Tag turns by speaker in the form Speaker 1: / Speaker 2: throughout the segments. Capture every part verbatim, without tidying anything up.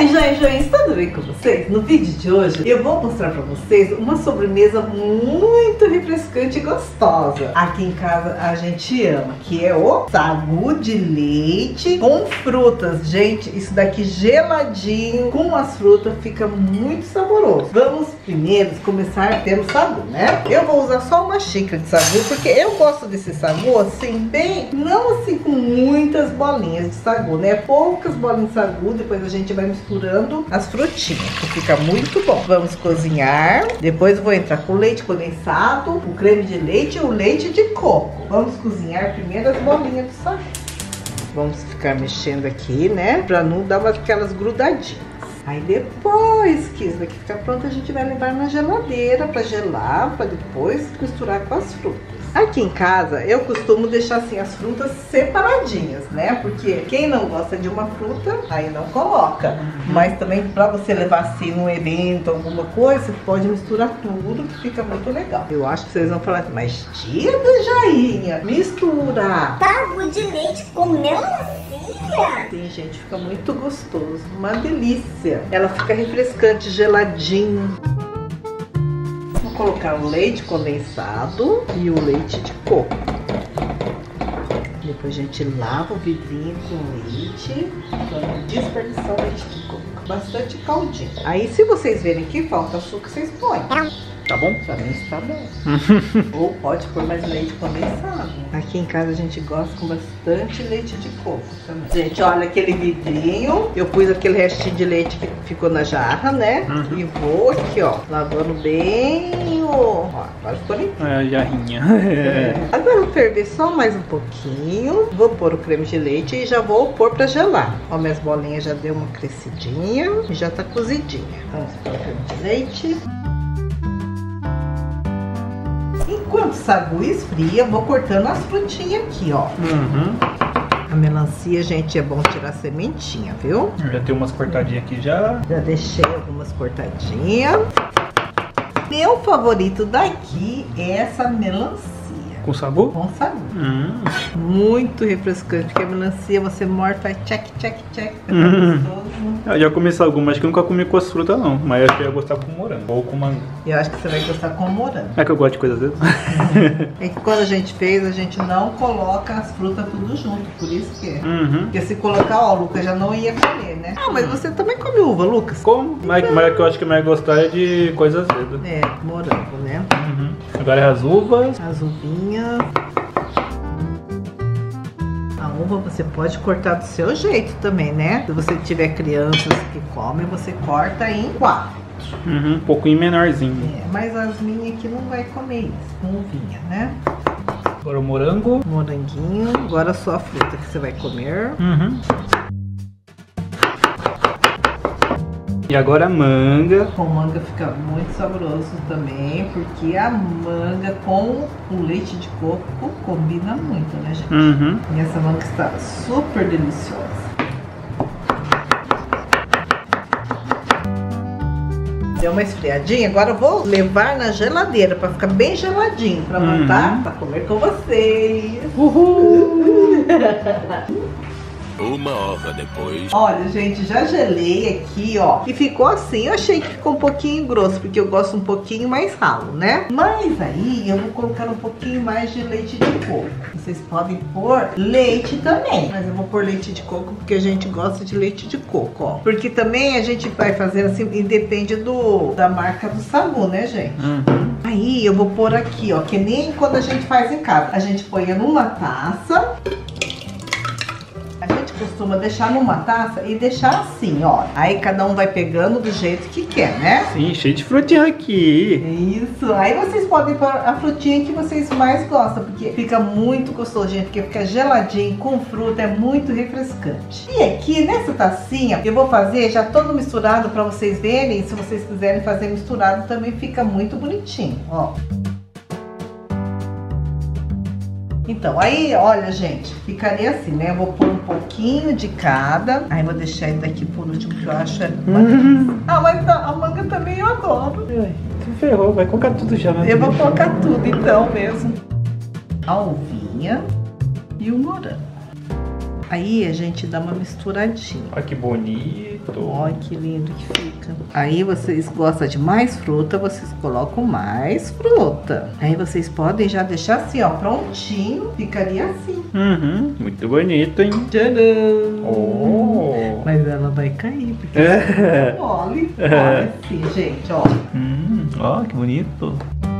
Speaker 1: aí, joinha, joinha, tudo bem com vocês? No vídeo de hoje eu vou mostrar pra vocês uma sobremesa muito refrescante e gostosa. Aqui em casa a gente ama, que é o sagu de leite com frutas. Gente, isso daqui geladinho com as frutas fica muito saboroso. Vamos primeiro começar pelo sagu, né? Eu vou usar só uma xícara de sagu, porque eu gosto desse sagu assim, bem, não assim com muitas bolinhas de sagu, né? Poucas bolinhas de sagu, depois a gente vai misturando as frutinhas, que fica muito bom. Vamos cozinhar, depois eu vou entrar com o leite condensado, o creme de leite e o leite de coco. Vamos cozinhar primeiro as bolinhas de sagu. Vamos ficar mexendo aqui, né? Pra não dar umas, aquelas grudadinhas. Aí depois que isso daqui ficar pronto, a gente vai levar na geladeira pra gelar, pra depois misturar com as frutas. Aqui em casa eu costumo deixar assim as frutas separadinhas, né? Porque quem não gosta de uma fruta, aí não coloca. Mas também pra você levar assim num evento, alguma coisa, você pode misturar tudo, que fica muito legal. Eu acho que vocês vão falar assim, mas tia da Jainha, mistura
Speaker 2: sagu de leite com melancia.
Speaker 1: Sim, gente, fica muito gostoso, uma delícia. Ela fica refrescante, geladinho. Vou colocar o leite condensado e o leite de coco. Depois a gente lava o vidrinho com leite, para não desperdiçar o leite de coco. Bastante caldinho. Aí se vocês verem que falta açúcar, vocês põem.
Speaker 3: Tá bom?
Speaker 1: Pra mim está bom. Ou pode pôr mais leite condensado. Aqui em casa a gente gosta com bastante leite de coco também. Gente, olha aquele vidrinho. Eu pus aquele restinho de leite que ficou na jarra, né? Uhum. E vou aqui, ó, lavando bem o... Ó, agora ficou limpinho.
Speaker 3: É a jarrinha.
Speaker 1: É. Agora eu vou ferver só mais um pouquinho. Vou pôr o creme de leite e já vou pôr pra gelar. Ó, minhas bolinhas já deu uma crescidinha e já tá cozidinha. Vamos pôr o creme de leite. Enquanto o sagu esfria, vou cortando as frutinhas aqui, ó.
Speaker 3: Uhum.
Speaker 1: A melancia, gente, é bom tirar a sementinha, viu?
Speaker 3: Eu já tenho umas cortadinhas aqui já.
Speaker 1: Já deixei algumas cortadinhas. Meu favorito daqui é essa melancia.
Speaker 3: Com sagu?
Speaker 1: Com sagu.
Speaker 3: Hum.
Speaker 1: Muito refrescante, porque a melancia você morde, faz tchac, tchac, tchac. Fica
Speaker 3: Hum.
Speaker 1: gostoso.
Speaker 3: Eu já comi sagu, mas que eu nunca comi com as frutas não. Mas acho que eu ia gostar com morango ou com manga.
Speaker 1: Eu acho que você vai gostar com morango.
Speaker 3: É que eu gosto de coisas dessas.
Speaker 1: É que quando a gente fez, a gente não coloca as frutas tudo junto, por isso que é.
Speaker 3: Uhum.
Speaker 1: Porque se colocar, ó, o Lucas já não ia comer, né? Ah, mas você também come uva, Lucas?
Speaker 3: Como? Mas, mas que eu acho que mais gostar é de coisas azedas.
Speaker 1: É, morango, né?
Speaker 3: Uhum. Agora é as uvas.
Speaker 1: As uvinhas. A uva você pode cortar do seu jeito também, né? Se você tiver crianças que comem, você corta em quatro.
Speaker 3: Uhum. Um pouquinho menorzinho.
Speaker 1: É, mas as minhas aqui não vai comer isso, com uvinha, né?
Speaker 3: Agora o morango.
Speaker 1: Moranguinho. Agora só a fruta que você vai comer.
Speaker 3: Uhum. E agora a manga.
Speaker 1: Com manga fica muito saboroso também, porque a manga com o leite de coco combina muito, né, gente?
Speaker 3: Uhum.
Speaker 1: E essa manga está super deliciosa. Deu uma esfriadinha, agora eu vou levar na geladeira para ficar bem geladinho, para montar, uhum, para comer com vocês. Uhul!
Speaker 4: Uma hora depois.
Speaker 1: Olha, gente, já gelei aqui, ó. E ficou assim. Eu achei que ficou um pouquinho grosso, porque eu gosto um pouquinho mais ralo, né? Mas aí eu vou colocar um pouquinho mais de leite de coco. Vocês podem pôr leite também. Mas eu vou pôr leite de coco porque a gente gosta de leite de coco, ó. Porque também a gente vai fazer assim, e depende do, da marca do sagu, né, gente? Uhum. Aí eu vou pôr aqui, ó. Que nem quando a gente faz em casa. A gente põe numa taça. A gente costuma deixar numa taça e deixar assim, ó. Aí cada um vai pegando do jeito que quer, né?
Speaker 3: Sim, cheio de frutinha aqui.
Speaker 1: Isso. Aí vocês podem pôr a frutinha que vocês mais gostam, porque fica muito gostoso, gente. Porque fica geladinho, com fruta, é muito refrescante. E aqui nessa tacinha, eu vou fazer já todo misturado pra vocês verem. Se vocês quiserem fazer misturado, também fica muito bonitinho, ó. Então, aí, olha, gente, ficaria assim, né? Eu vou pôr um pouquinho de cada. Aí vou deixar ele daqui por último, que eu acho é uma delícia. Ah, mas a, a manga também eu adoro.
Speaker 3: Ai, tu ferrou, vai colocar tudo já, né?
Speaker 1: Eu vou colocar tudo então mesmo. A uvinha e o morango. Aí a gente dá uma misturadinha.
Speaker 3: Olha que bonito. bonito.
Speaker 1: Olha que lindo que fica. Aí vocês gostam de mais fruta, vocês colocam mais fruta. Aí vocês podem já deixar assim, ó, prontinho. Ficaria assim.
Speaker 3: Uhum, muito bonito, hein?
Speaker 1: Tcharam!
Speaker 3: Oh.
Speaker 1: Mas ela vai cair, porque
Speaker 3: É.
Speaker 1: mole. Olha assim, gente, ó.
Speaker 3: Hum, ó, que bonito.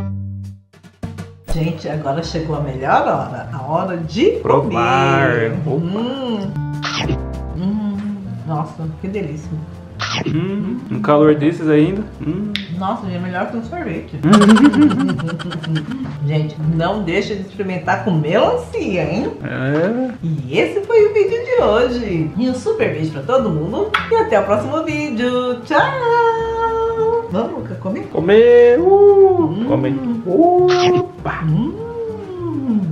Speaker 1: Gente, agora chegou a melhor hora. A hora de
Speaker 3: Provar.
Speaker 1: comer. Hum. Hum. Nossa, que delícia.
Speaker 3: Hum, um calor desses ainda. Hum.
Speaker 1: Nossa, é melhor que um sorvete. Gente, não deixa de experimentar com melancia, hein?
Speaker 3: É.
Speaker 1: E esse foi o vídeo de hoje. E um super beijo pra todo mundo. E até o próximo vídeo. Tchau! Vamos, Luca, comer?
Speaker 3: Comer. Uh,
Speaker 1: Hum.
Speaker 3: Comer. Uh, pá.
Speaker 1: Hum.